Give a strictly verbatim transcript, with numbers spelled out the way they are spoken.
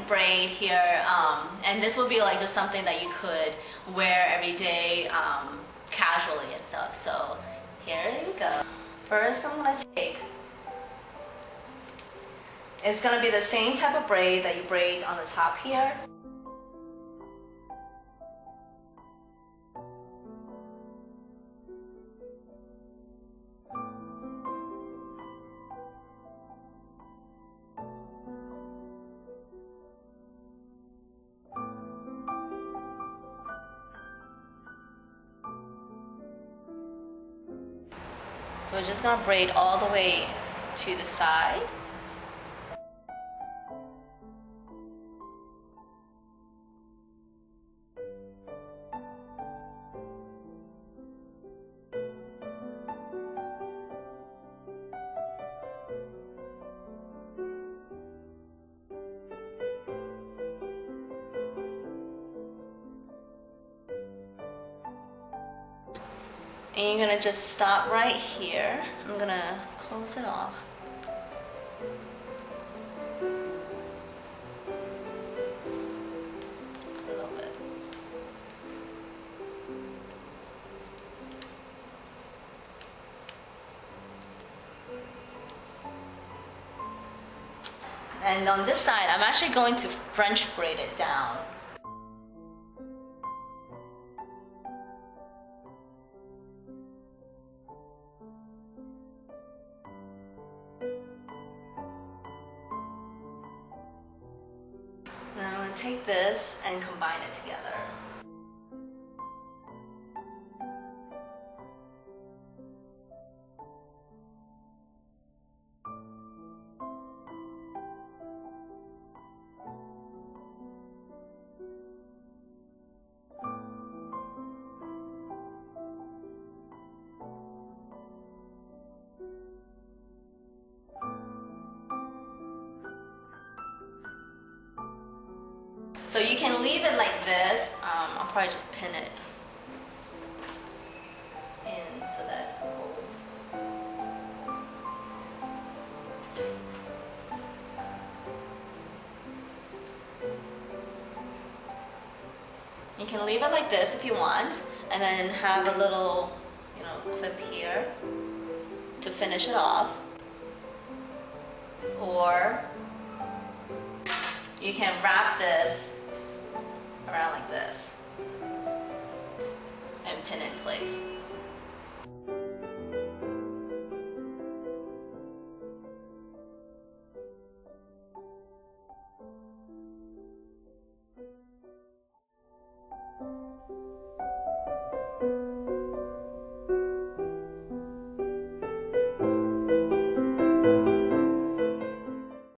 braid here, um, and this would be like just something that you could wear every day um, casually and stuff. So here you go. First I'm gonna take, it's gonna be the same type of braid that you braid on the top here. So we're just gonna braid all the way to the side. And you're gonna just stop right here. I'm gonna close it off. Just a little bit. And on this side, I'm actually going to French braid it down. Then I'm going to take this and combine it together. So you can leave it like this. Um, I'll probably just pin it in so that it holds. You can leave it like this if you want, and then have a little, you know, clip here to finish it off. Or you can wrap this around like this and pin it in place.